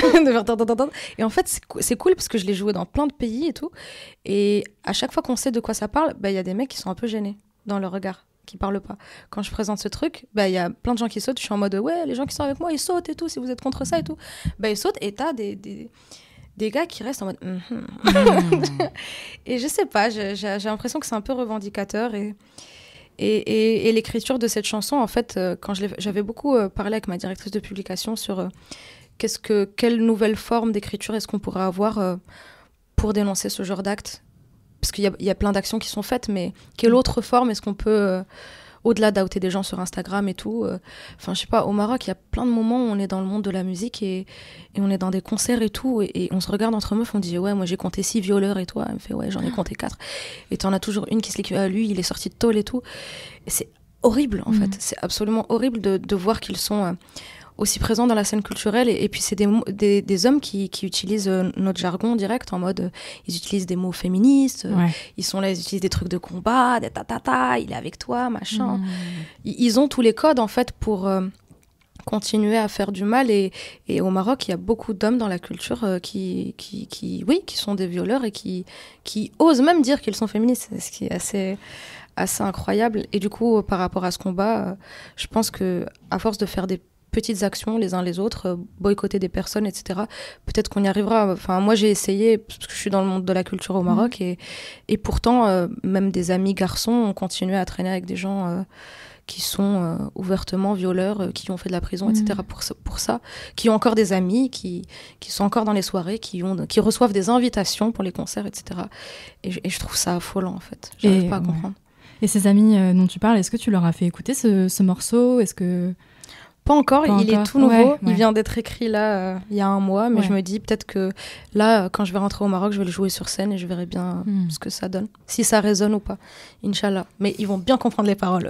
A: Et en fait, c'est, c'est cool parce que je l'ai joué dans plein de pays et tout. Et à chaque fois qu'on sait de quoi ça parle, bah, y a des mecs qui sont un peu gênés dans leur regard, qui parlent pas. Quand je présente ce truc, bah il y a plein de gens qui sautent. Je suis en mode ouais, les gens qui sont avec moi, ils sautent et tout. Si vous êtes contre ça et tout, bah ils sautent. Et t'as des, des des gars qui restent en mode mm-hmm. mm. Et je sais pas, j'ai, j'ai, j'ai l'impression que c'est un peu revendicateur et, et, et, et l'écriture de cette chanson, en fait, euh, quand je l'ai, j'avais beaucoup euh, parlé avec ma directrice de publication sur euh, qu'est-ce que, quelle nouvelle forme d'écriture est-ce qu'on pourrait avoir euh, pour dénoncer ce genre d'actes, parce qu'il y a, il y a plein d'actions qui sont faites, mais quelle autre forme est-ce qu'on peut euh, au-delà d'outer des gens sur Instagram et tout. Enfin, euh, je sais pas, au Maroc, il y a plein de moments où on est dans le monde de la musique et, et on est dans des concerts et tout, et, et on se regarde entre meufs, on dit « Ouais, moi j'ai compté six violeurs et toi ?» Elle me fait « Ouais, j'en ai compté quatre. » Et t'en as toujours une qui se dit « Ah, lui, il est sorti de tôle et tout. » Et c'est horrible, en mmh. fait. C'est absolument horrible de, de voir qu'ils sont... Euh, aussi présents dans la scène culturelle, et, et puis c'est des, des, des hommes qui, qui utilisent euh, notre jargon direct, en mode, euh, ils utilisent des mots féministes, euh, ouais. ils sont là, ils utilisent des trucs de combat, des tatata, il est avec toi, machin. Mmh. Ils, ils ont tous les codes, en fait, pour euh, continuer à faire du mal, et, et au Maroc, il y a beaucoup d'hommes dans la culture euh, qui, qui, qui, oui, qui sont des violeurs, et qui, qui osent même dire qu'ils sont féministes, ce qui est assez... assez incroyable. Et du coup, par rapport à ce combat, euh, je pense que à force de faire des petites actions les uns les autres, euh, boycotter des personnes, et cetera. Peut-être qu'on y arrivera. Enfin, moi, j'ai essayé, parce que je suis dans le monde de la culture au Maroc, mmh. et, et pourtant, euh, même des amis garçons ont continué à traîner avec des gens euh, qui sont euh, ouvertement violeurs, euh, qui ont fait de la prison, mmh. et cetera. Pour, pour ça, qui ont encore des amis, qui, qui sont encore dans les soirées, qui, ont, qui reçoivent des invitations pour les concerts, et cetera. Et, et je trouve ça affolant, en fait. J'arrive et, pas à comprendre.
B: Ouais. Et ces amis euh, dont tu parles, est-ce que tu leur as fait écouter ce, ce morceau ? Est-ce que...
A: Pas encore,
B: Pas
A: il
B: encore.
A: est tout nouveau,
B: ouais, ouais.
A: il vient d'être écrit là, euh, il y a un mois, mais
B: ouais.
A: je me dis peut-être que là, quand je vais rentrer au Maroc, je vais le jouer sur scène et je verrai bien mm. ce que ça donne, si ça résonne ou pas, Inch'Allah. Mais ils vont bien comprendre les paroles.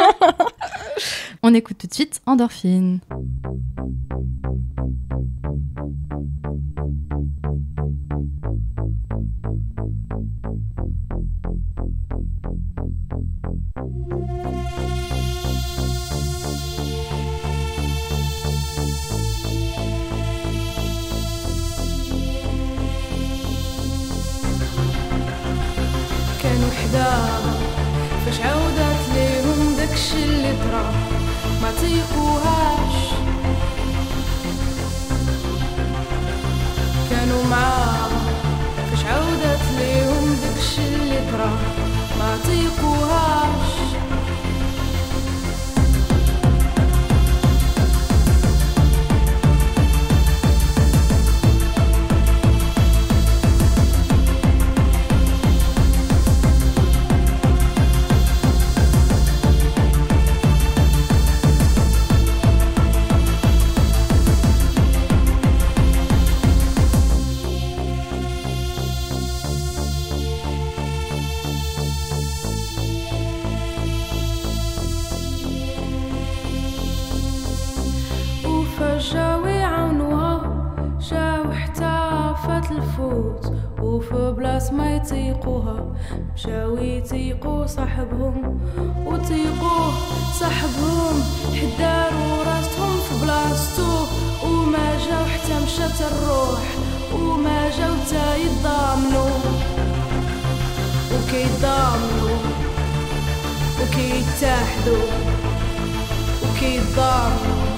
B: On écoute tout de suite Endorphine.
C: فاش عاودت ليهم داكشي اللي طرا ما طيقوهاش كانوا معاها فاش عاودت ليهم داكشي اللي طرا ما طيقوهاش ما يطيقوها مشاو يطيقوا صاحبهم وطيقوه صاحبهم حداروا راسهم في بلاصتو وما جاو حتى مشات الروح وما جاو تا يضامنوا وكيضامنوا وكيتحدوا كيدار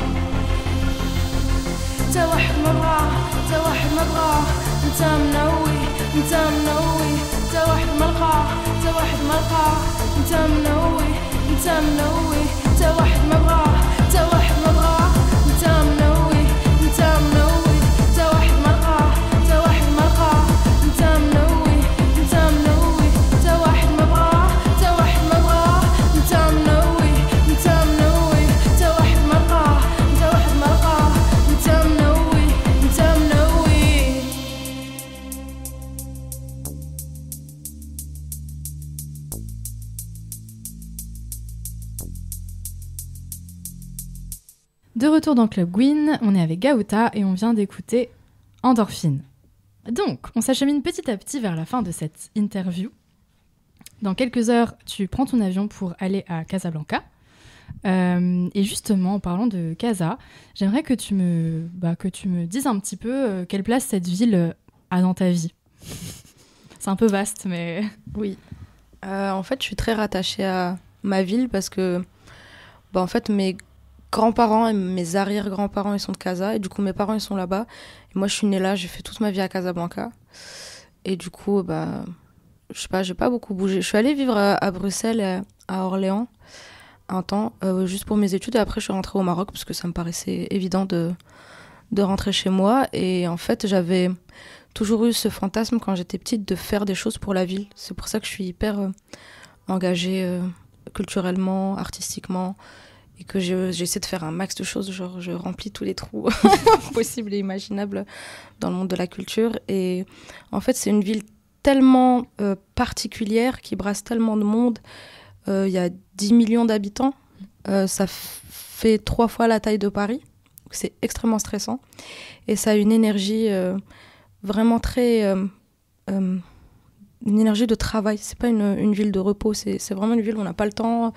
C: تا واحد ما بغاه تا واحد ما بغاه انت منوي انت منوي تا واحد ما لقاه تا واحد ما لقاه انت منوي انت منوي تا واحد ما بغاه تا واحد ما بغاه انت منوي انت منوي تا واحد ما لقاه تا واحد ما لقاه انت منوي انت منوي تا واحد ما بغاه تا واحد ما بغاه انت منوي انت منوي تا واحد ما لقاه تا واحد ما لقاه انت منوي انت منوي.
B: De retour dans Club Gwyn, on est avec Gaouta et on vient d'écouter Endorphine. Donc, on s'achemine petit à petit vers la fin de cette interview. Dans quelques heures, tu prends ton avion pour aller à Casablanca. Euh, et justement, en parlant de Casa, j'aimerais que tu me, bah, que tu me dises un petit peu euh, quelle place cette ville a dans ta vie. C'est un peu vaste, mais...
A: Oui. Euh, en fait, je suis très rattachée à ma ville parce que, bah, en fait, mes grands-parents et mes arrière-grands-parents, ils sont de Casa. Et du coup, mes parents, ils sont là-bas. Et moi, je suis née là, j'ai fait toute ma vie à Casablanca. Et du coup, bah, je sais pas, j'ai pas beaucoup bougé. Je suis allée vivre à, à Bruxelles et à Orléans un temps, euh, juste pour mes études. Et après, je suis rentrée au Maroc parce que ça me paraissait évident de, de rentrer chez moi. Et en fait, j'avais toujours eu ce fantasme quand j'étais petite de faire des choses pour la ville. C'est pour ça que je suis hyper euh, engagée euh, culturellement, artistiquement. Et que je, j'essaie de faire un max de choses, genre je remplis tous les trous possibles et imaginables dans le monde de la culture. Et en fait, c'est une ville tellement euh, particulière, qui brasse tellement de monde. Il euh, y a dix millions d'habitants, euh, ça f- fait trois fois la taille de Paris. C'est extrêmement stressant. Et ça a une énergie euh, vraiment très... Euh, euh, une énergie de travail. C'est pas une, une ville de repos, c'est, c'est vraiment une ville où on n'a pas le temps...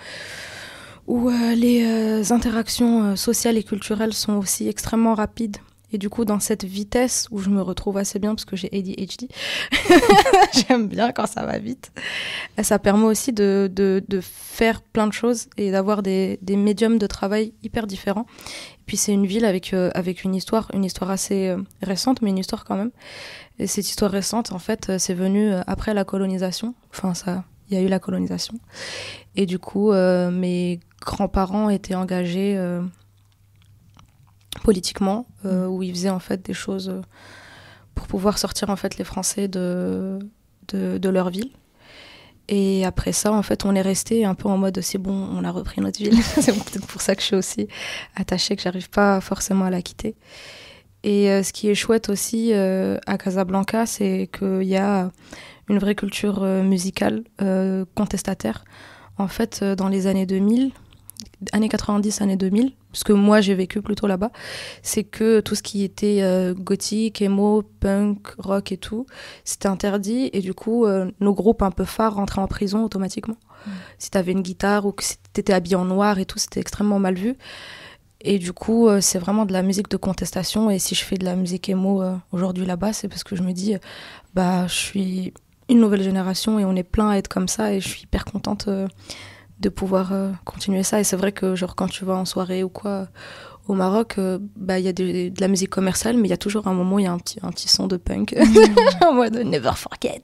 A: où euh, les euh, interactions euh, sociales et culturelles sont aussi extrêmement rapides. Et du coup, dans cette vitesse où je me retrouve assez bien, parce que j'ai A D H D, j'aime bien quand ça va vite, ça permet aussi de, de, de faire plein de choses et d'avoir des, des médiums de travail hyper différents. Et puis c'est une ville avec, euh, avec une histoire, une histoire assez euh, récente, mais une histoire quand même. Et cette histoire récente, en fait, euh, c'est venu après la colonisation. Enfin, ça... Il y a eu la colonisation. Et du coup, euh, mes grands-parents étaient engagés euh, politiquement, euh, où ils faisaient en fait des choses euh, pour pouvoir sortir en fait les Français de, de, de leur ville. Et après ça, en fait, on est resté un peu en mode c'est bon, on a repris notre ville. C'est peut-être pour ça que je suis aussi attachée, que j'arrive pas forcément à la quitter. Et euh, ce qui est chouette aussi euh, à Casablanca, c'est qu'il y a une vraie culture euh, musicale euh, contestataire. En fait, euh, dans les années deux mille, années quatre-vingt-dix, années deux mille, parce que moi j'ai vécu plutôt là-bas, c'est que tout ce qui était euh, gothique, emo, punk, rock et tout, c'était interdit. Et du coup, euh, nos groupes un peu phares rentraient en prison automatiquement. Mmh. Si t'avais une guitare ou que t'étais habillé en noir et tout, c'était extrêmement mal vu. Et du coup, euh, c'est vraiment de la musique de contestation. Et si je fais de la musique emo euh, aujourd'hui là-bas, c'est parce que je me dis, euh, bah, je suis une nouvelle génération et on est plein à être comme ça. Et je suis hyper contente euh, de pouvoir euh, continuer ça. Et c'est vrai que genre, quand tu vas en soirée ou quoi, euh, au Maroc, euh, bah, y a de, de la musique commerciale, mais il y a toujours un moment où il y a un petit, un petit son de punk. Mmh. En mode never forget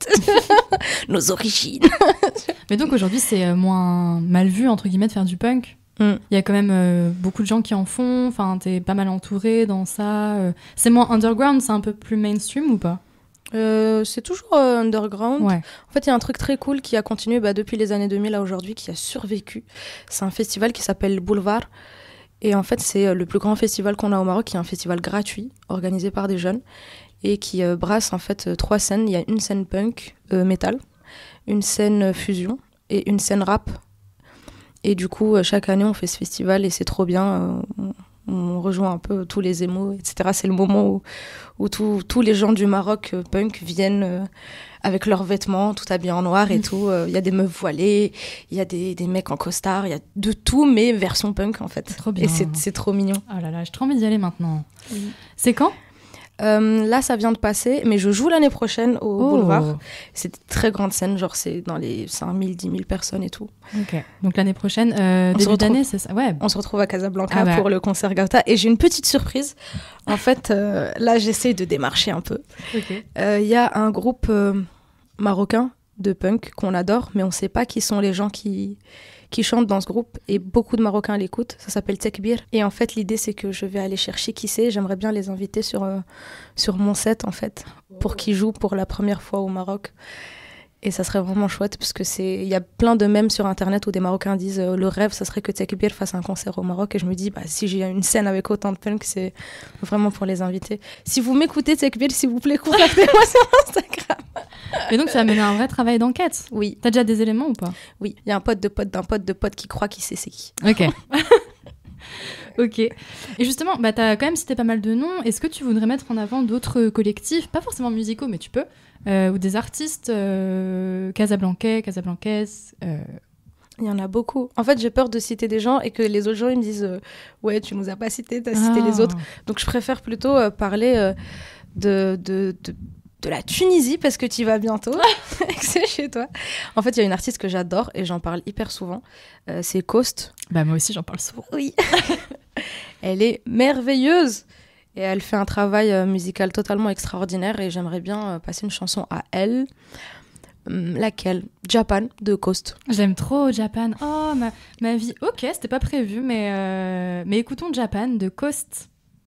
A: nos origines.
B: Mais donc aujourd'hui, c'est euh, moins mal vu, entre guillemets, de faire du punk. Il mm. y a quand même euh, beaucoup de gens qui en font, enfin t'es pas mal entouré dans ça. Euh. C'est moins underground, c'est un peu plus mainstream ou pas ?
A: euh, C'est toujours euh, underground.
B: Ouais.
A: En fait, il y a un truc très cool qui a continué bah, depuis les années deux mille à aujourd'hui, qui a survécu. C'est un festival qui s'appelle Boulevard. Et en fait, c'est le plus grand festival qu'on a au Maroc, qui est un festival gratuit, organisé par des jeunes, et qui euh, brasse en fait euh, trois scènes. Il y a une scène punk, euh, métal, une scène fusion et une scène rap. Et du coup, chaque année, on fait ce festival et c'est trop bien. On, on rejoint un peu tous les émos, et cetera. C'est le moment où, où tout, tous les gens du Maroc euh, punk viennent euh, avec leurs vêtements, tout habillés en noir et mmh. tout. Il euh, y a des meufs voilées, il y a des, des mecs en costard, il y a de tout, mais version punk en fait.
B: C'est trop bien.
A: Et c'est, c'est trop mignon.
B: Oh là là, j'ai trop envie d'y aller maintenant. Mmh. C'est quand ?
A: Euh, là, ça vient de passer, mais je joue l'année prochaine au
B: Oh.
A: Boulevard. C'est une très grande scène, genre c'est dans les cinq mille, dix mille personnes et tout.
B: Ok. Donc l'année prochaine, euh,
A: On se
B: début
A: retrouve.
B: d'année, c'est ça. Ouais.
A: On se retrouve à Casablanca
B: Ah bah.
A: pour le concert Gauta. Et j'ai une petite surprise. En fait, euh, là, j'essaie de démarcher un peu.
B: Ok.
A: Il euh, y a un groupe euh, marocain de punk qu'on adore, mais on ne sait pas qui sont les gens qui, qui chantent dans ce groupe. Et beaucoup de Marocains l'écoutent. Ça s'appelle Tekbir. Et en fait, l'idée, c'est que je vais aller chercher qui c'est. J'aimerais bien les inviter sur, euh, sur mon set, en fait, pour qu'ils jouent pour la première fois au Maroc. Et ça serait vraiment chouette, parce que c'est, il y a plein de mèmes sur Internet où des Marocains disent euh, le rêve, ça serait que Tekbir fasse un concert au Maroc. Et je me dis, bah, si j'ai une scène avec autant de punk, c'est vraiment pour les inviter. Si vous m'écoutez, Tekbir, s'il vous plaît, contactez-moi sur Instagram.
B: Et donc tu as mené un vrai travail d'enquête.
A: Oui,
B: T'as déjà des éléments ou pas?
A: oui. Il y a un pote de pote d'un pote de pote qui croit qu'il sait c'est qui.
B: Ok. Ok. Et justement, bah, tu as quand même cité pas mal de noms. Est-ce que tu voudrais mettre en avant d'autres collectifs, pas forcément musicaux, mais tu peux, euh, ou des artistes euh, casablancais, casablancaises euh...
A: Il y en a beaucoup. En fait, j'ai peur de citer des gens et que les autres gens ils me disent euh, ouais, tu nous as pas cités, t'as cité
B: Ah.
A: les autres. Donc je préfère plutôt euh, parler euh, de, de, de, de la Tunisie parce que tu y vas bientôt et que c'est chez toi. En fait, il y a une artiste que j'adore et j'en parle hyper souvent. Euh, c'est Coast.
B: Bah moi aussi j'en parle souvent.
A: Oui. Elle est merveilleuse et elle fait un travail euh, musical totalement extraordinaire et j'aimerais bien euh, passer une chanson à elle. Hum, laquelle? Japan de Coast.
B: J'aime trop Japan. Oh ma, ma vie. Ok, c'était pas prévu, mais, euh... mais écoutons Japan de Coast.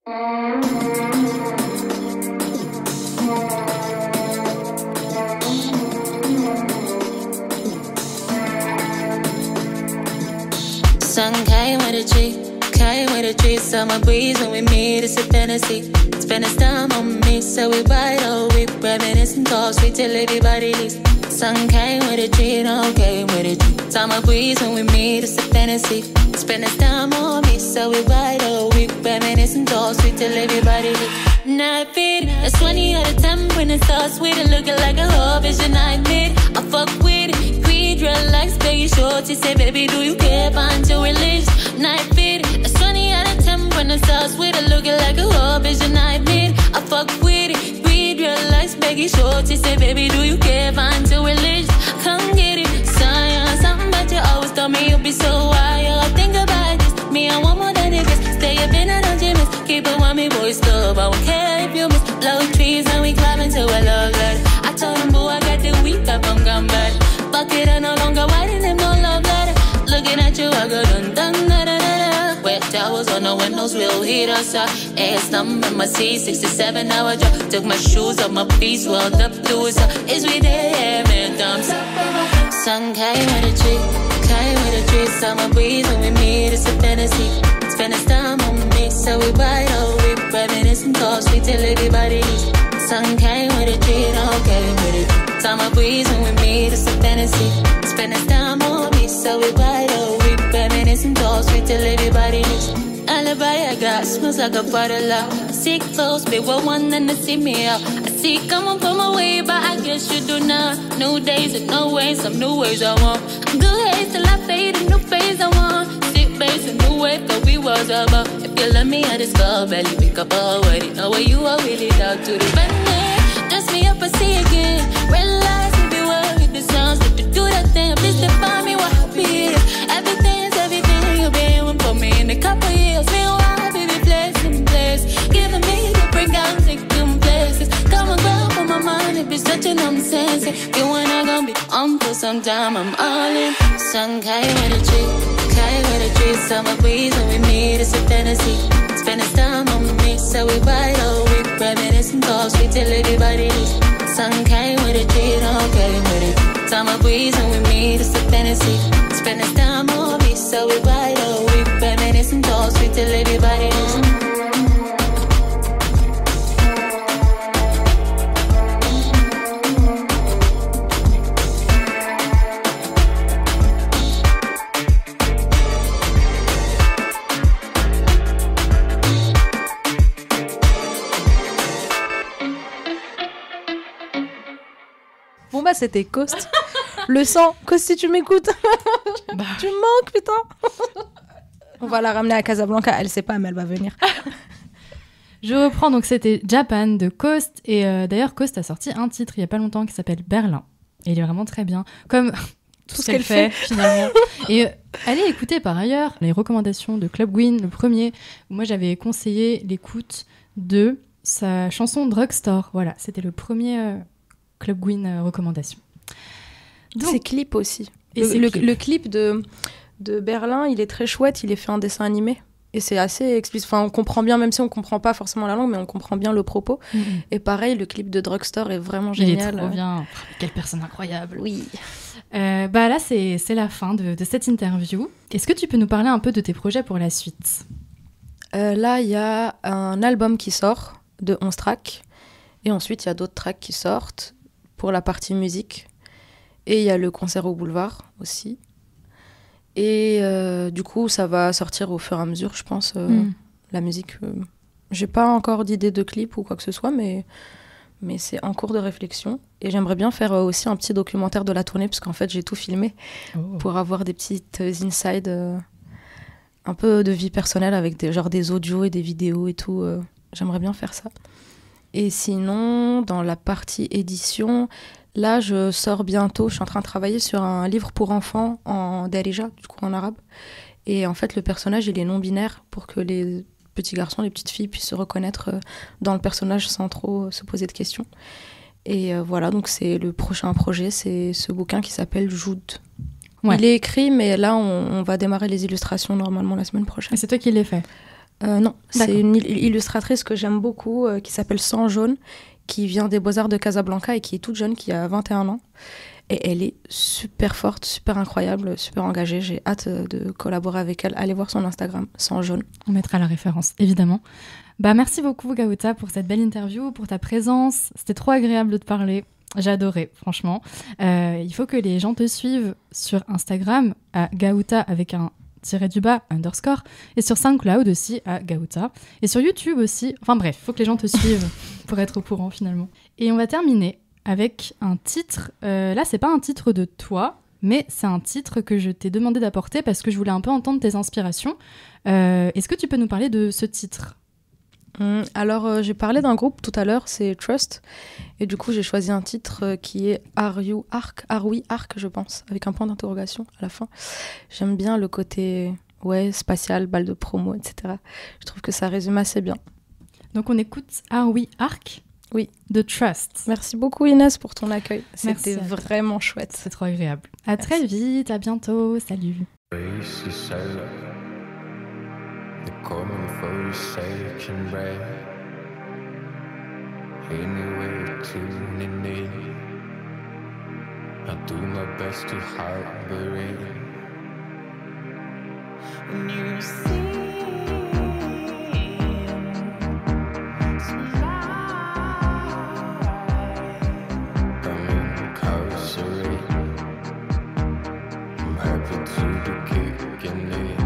D: Sun came with a G, came with a G. Summer breeze when we meet, it's a fantasy. Spend his time on me, so we ride all week. Reminiscing calls, sweet till everybody leaves. Sun came with a G, no came with a G. Summer breeze when we meet, it's a fantasy. Spend his time on me, so we ride all week. Reminiscing calls, sweet till everybody leaves. Night feed, it's twenty out of ten when it starts sweet. It looking like a whole vision I made. I fuck with it. Creed red lights, baby shorts. He say, baby, do you care? Find your release. Night feed, it's twenty out of ten when it starts sweet. It looking like a whole vision I made. I fuck with it. Creed red lights, baby shorts. He say, baby, do you care? Find your release. Come get it. Science, something about you always told me you'll be so wild. I think about this. Me, I want more than it is. Stay up in a dungeon, miss. Keep it with me, boys, love. I won't care if you miss. Blow trees and we climbing to a love letter. I told him, boo, I got the week up, I'm gone bad. Fuck it, I no longer writing him no love letter. Looking at you, I go dun dun da da da da. Wet towels on the windows, real heat outside. Ass numb in my seat, sixty-seven hour drop. Took my shoes off my feet, swelled up to it. Is we there, man, dumps. Sun came with a tree, came with a tree. Summer breeze when we meet, it's a fantasy. Spend his time on me, so we ride all week. Reminiscing calls, sweet till everybody leaves. Sun came with a tree, no came with it. Summer breeze when we meet, it's a fantasy. Spend his time on me, so we ride all week. Reminiscing calls, sweet till everybody leaves. Alibi I got, smells like a bottle out. I see close, big one wanting to see me out. I see coming from my way, but I guess you do not. New days and no ways, some new ways I want. Good haze till I fade, a new phase I want. Sick base, a new wave, that we was about. If you let me, I just go belly, pick up already. Know where you are really down to the bend. Dress me up, I see again. Realize if you worried, the sounds that you do that thing. Please define me what happy is. Everything's everything you've been for me in a couple years. Meanwhile, baby, place in place. Giving me different guns, taking places. Come on, girl, for my mind, it be such a nonsense. You and I gon' be on for some time, I'm all in. Sun came with a tree, came with a tree. Summer breeze when we meet, it's a fantasy. Spend his time on me, so we ride all week. Reminiscing calls, sweet till everybody leaves. Sun came with a tree, no came with it. Summer breeze when we meet, it's a fantasy. Spend his time on me, so we ride all week. Reminiscing calls, sweet till everybody leaves.
A: Bon bah c'était Coast. Le sang, Coast si tu m'écoutes.
B: Bah,
A: Tu me manques putain. On va la ramener à Casablanca, elle sait pas mais elle va venir.
B: Je reprends, donc c'était Japan de Coast. Et euh, d'ailleurs, Coast a sorti un titre il n'y a pas longtemps qui s'appelle Berlin. Et il est vraiment très bien. Comme tout, tout ce qu'elle, qu'elle fait, fait, finalement. Et euh, allez écouter par ailleurs les recommandations de Club Gwyn, le premier. Où moi, j'avais conseillé l'écoute de sa chanson Drugstore. Voilà, c'était le premier euh, Club Gwyn euh, recommandation.
A: Donc, ses clips aussi. Et le, le, clip. le clip de, de Berlin, il est très chouette. Il est fait en dessin animé. Et c'est assez explicite. Enfin, on comprend bien, même si on ne comprend pas forcément la langue, mais on comprend bien le propos. Mmh. Et pareil, le clip de Drugstore est vraiment génial.
B: Il est trop bien. Quelle personne incroyable.
A: Oui.
B: Euh, bah là, c'est, c'est la fin de, de cette interview. Est-ce que tu peux nous parler un peu de tes projets pour la suite ?
A: euh, Là, il y a un album qui sort de onze tracks. Et ensuite, il y a d'autres tracks qui sortent pour la partie musique. Et il y a le concert au boulevard aussi. Et euh, du coup, ça va sortir au fur et à mesure, je pense, euh, mm. la musique. Euh, j'ai pas encore d'idée de clip ou quoi que ce soit, mais, mais c'est en cours de réflexion. Et j'aimerais bien faire euh, aussi un petit documentaire de la tournée, parce qu'en fait, j'ai tout filmé oh. pour avoir des petites euh, inside, euh, un peu de vie personnelle avec des, genre des audios et des vidéos et tout. Euh, j'aimerais bien faire ça. Et sinon, dans la partie édition... Là, je sors bientôt, je suis en train de travailler sur un livre pour enfants en Darija, du coup en arabe. Et en fait, le personnage, il est non-binaire pour que les petits garçons, les petites filles puissent se reconnaître dans le personnage sans trop se poser de questions. Et euh, voilà, donc c'est le prochain projet, c'est ce bouquin qui s'appelle Joud. Ouais. Il est écrit, mais là, on, on va démarrer les illustrations normalement la semaine prochaine.
B: Et c'est toi qui les fais ?
A: euh, Non, D'accord. C'est une illustratrice que j'aime beaucoup, euh, qui s'appelle Sang Jaune, qui vient des Beaux-Arts de Casablanca et qui est toute jeune, qui a vingt et un ans. Et elle est super forte, super incroyable, super engagée. J'ai hâte de collaborer avec elle. Allez voir son Instagram, Sang Jaune.
B: On mettra la référence, évidemment. Bah, merci beaucoup, Gaouta, pour cette belle interview, pour ta présence. C'était trop agréable de te parler. J'ai adoré, franchement. Euh, il faut que les gens te suivent sur Instagram, à Gaouta avec un tiré du bas, underscore, et sur SoundCloud aussi, à Gaouta, et sur YouTube aussi. Enfin bref, il faut que les gens te suivent pour être au courant finalement. Et on va terminer avec un titre. Euh, là, c'est pas un titre de toi, mais c'est un titre que je t'ai demandé d'apporter parce que je voulais un peu entendre tes inspirations. Euh, est-ce que tu peux nous parler de ce titre ?
A: Hum, alors, euh, j'ai parlé d'un groupe tout à l'heure, c'est Trust. Et du coup, j'ai choisi un titre euh, qui est Are You Arc, Are We Arc, je pense, avec un point d'interrogation à la fin. J'aime bien le côté ouais, spatial, balle de promo, et cetera. Je trouve que ça résume assez bien.
B: Donc, on écoute Are We Arc ?
A: Oui.
B: De Trust.
A: Merci beaucoup, Inès, pour ton accueil. C'était vraiment chouette.
B: C'est trop agréable. À Merci. Très vite, à bientôt. Salut.
E: The common forsaken bread. Anyway, tuning in. I do my best to harbor it. When you see I'm incarcerated. I'm happy to be kicking it.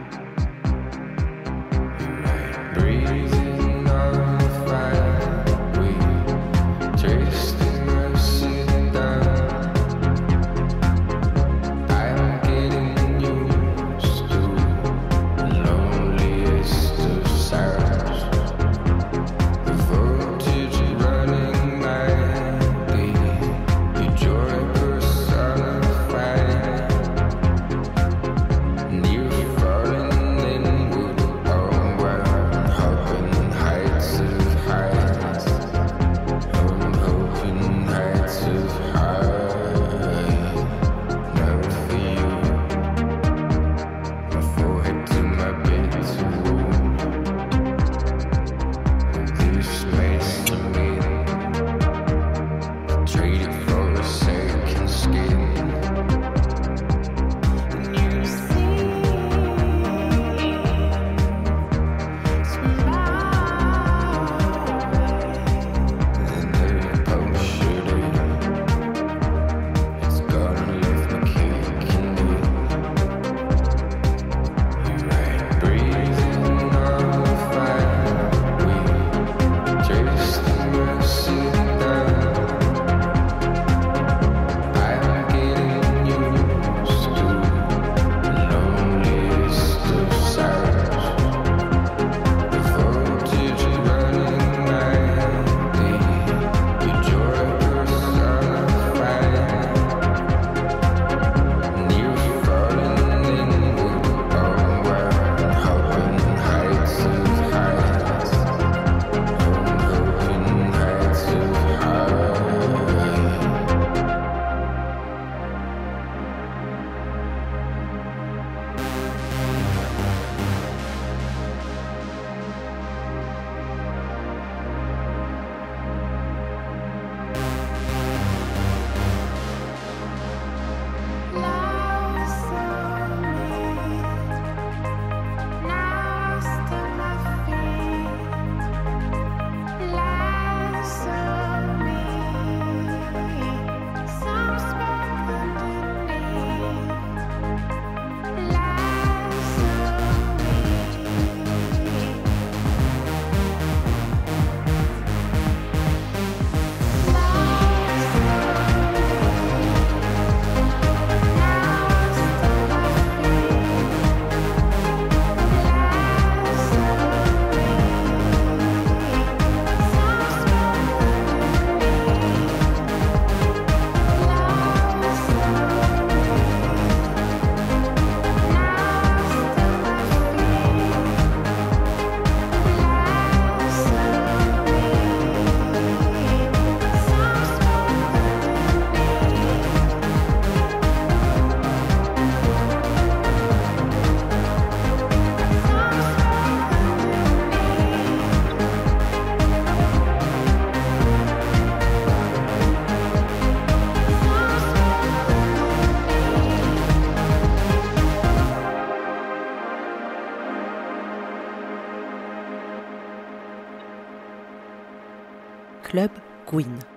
E: Breathing on the fire, we tasting and sitting down. I'm getting used to lonely.
F: Club Gwyn.